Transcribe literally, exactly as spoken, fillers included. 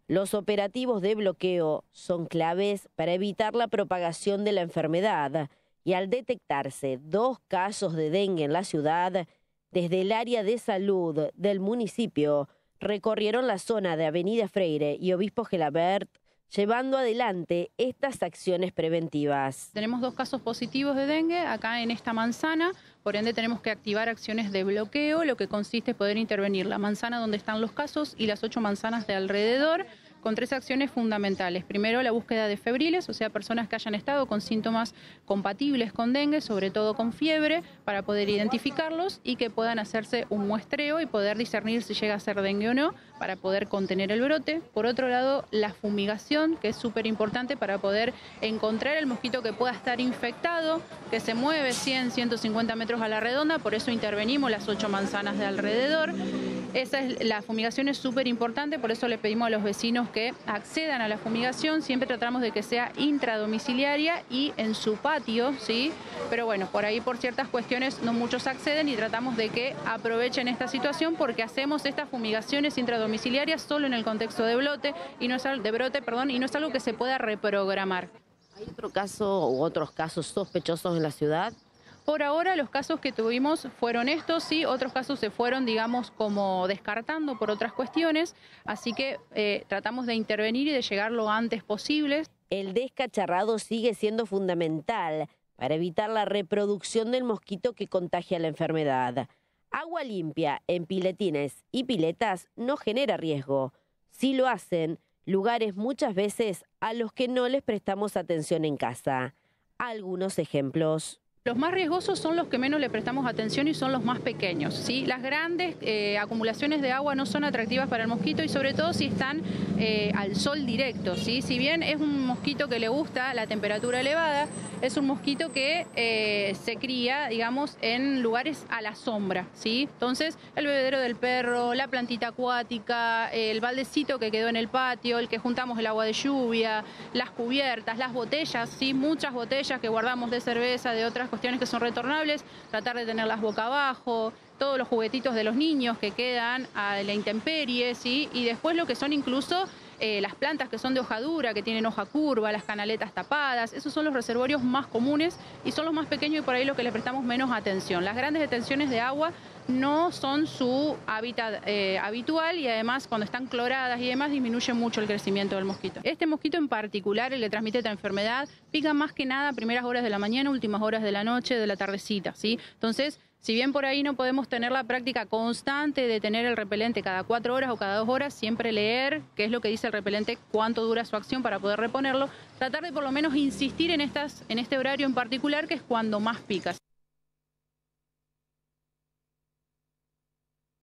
Los operativos de bloqueo son claves para evitar la propagación de la enfermedad y al detectarse dos casos de dengue en la ciudad, desde el área de salud del municipio recorrieron la zona de Avenida Freire y Obispo Gelabert, llevando adelante estas acciones preventivas. Tenemos dos casos positivos de dengue acá en esta manzana, por ende tenemos que activar acciones de bloqueo, lo que consiste en poder intervenir la manzana donde están los casos y las ocho manzanas de alrededor, con tres acciones fundamentales. Primero, la búsqueda de febriles, o sea, personas que hayan estado con síntomas compatibles con dengue, sobre todo con fiebre, para poder identificarlos y que puedan hacerse un muestreo y poder discernir si llega a ser dengue o no, para poder contener el brote. Por otro lado, la fumigación, que es súper importante para poder encontrar el mosquito que pueda estar infectado, que se mueve cien, ciento cincuenta metros a la redonda, por eso intervenimos las ocho manzanas de alrededor. Esa es, la fumigación es súper importante, por eso le pedimos a los vecinos que accedan a la fumigación. Siempre tratamos de que sea intradomiciliaria y en su patio, ¿sí? Pero bueno, por ahí por ciertas cuestiones no muchos acceden y tratamos de que aprovechen esta situación porque hacemos estas fumigaciones intradomiciliarias solo en el contexto de brote y no es, de brote, perdón, y no es algo que se pueda reprogramar. ¿Hay otro caso u otros casos sospechosos en la ciudad? Por ahora los casos que tuvimos fueron estos, sí, otros casos se fueron, digamos, como descartando por otras cuestiones, así que eh, tratamos de intervenir y de llegar lo antes posible. El descacharrado sigue siendo fundamental para evitar la reproducción del mosquito que contagia la enfermedad. Agua limpia en piletines y piletas no genera riesgo. Sí lo hacen lugares muchas veces a los que no les prestamos atención en casa. Algunos ejemplos. Los más riesgosos son los que menos le prestamos atención y son los más pequeños, ¿sí? Las grandes eh, acumulaciones de agua no son atractivas para el mosquito y sobre todo si están eh, al sol directo, ¿sí? Si bien es un mosquito que le gusta la temperatura elevada, es un mosquito que eh, se cría, digamos, en lugares a la sombra, ¿sí? Entonces, el bebedero del perro, la plantita acuática, el baldecito que quedó en el patio, el que juntamos el agua de lluvia, las cubiertas, las botellas, ¿sí? Muchas botellas que guardamos de cerveza, de otras cuestiones que son retornables, tratar de tenerlas boca abajo, todos los juguetitos de los niños que quedan a la intemperie, ¿sí? Y después lo que son incluso eh, las plantas que son de hoja dura, que tienen hoja curva, las canaletas tapadas, esos son los reservorios más comunes y son los más pequeños y por ahí los que le prestamos menos atención. Las grandes detenciones de agua no son su hábitat eh, habitual y además cuando están cloradas y demás disminuye mucho el crecimiento del mosquito. Este mosquito en particular, el que transmite esta enfermedad, pica más que nada a primeras horas de la mañana, últimas horas de la noche, de la tardecita, ¿sí? Entonces, si bien por ahí no podemos tener la práctica constante de tener el repelente cada cuatro horas o cada dos horas, siempre leer qué es lo que dice el repelente, cuánto dura su acción para poder reponerlo, tratar de por lo menos insistir en, estas, en este horario en particular que es cuando más pica.